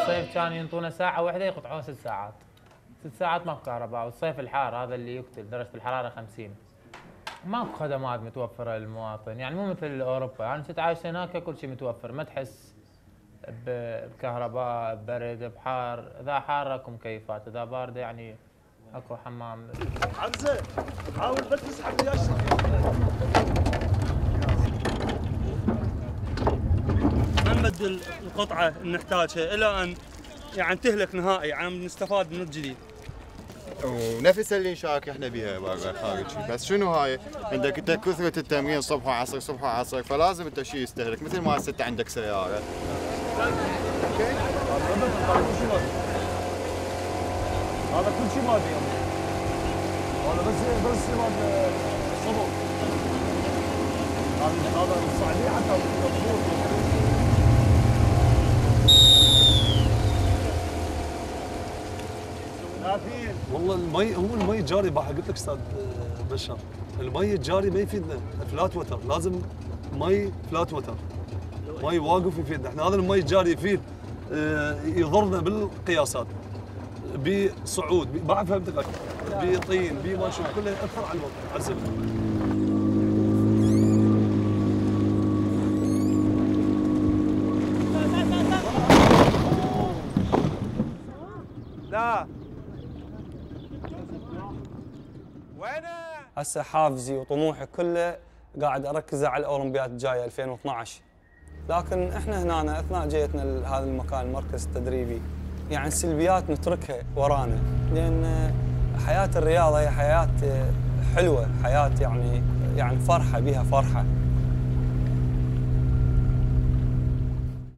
بالصيف كان ينطونا ساعة واحدة يقطعون 6 ساعات. 6 ساعات ماكو كهرباء، والصيف الحار هذا اللي يقتل، درجة الحرارة 50. ماكو خدمات متوفرة للمواطن، يعني مو مثل اوروبا، يعني انت عايش هناك كل شيء متوفر، ما تحس بكهرباء، ببرد، بحار، اذا حار اكو مكيفات، اذا بارده يعني اكو حمام. حمزه حاول بس تسحب لي اشرف. ما نبدل القطعه اللي نحتاجها الى ان يعني تهلك نهائي، يعني نستفاد من الجديد. ونفس اللي نشارك احنا بها برا خارج، بس شنو هاي؟ عندك انت كثره التمرين صبح وعصر صبح وعصر، فلازم انت شيء يستهلك، مثل ما هسه انت عندك سياره. هذا كل شيء مالي هذا بس مال صبر. هذا الصعيديه حتى والله المي هو المي الجاري قلت لك استاذ بشار، المي الجاري ما يفيدنا فلات وتر، لازم مي فلات وتر، مي واقف يفيدنا. احنا هذا المي الجاري يفيد يضرنا بالقياسات، بصعود بعد فهمتك، بطين بما شو كله ياثر على الوضع على الزمن. لا هسه حافزي وطموحي كله قاعد اركز على الاولمبياد الجايه 2012. لكن احنا هنا اثناء جيتنا لهذا المكان المركز التدريبي يعني السلبيات نتركها ورانا، لان حياه الرياضه هي حياه حلوه، حياه يعني فرحه بها فرحه.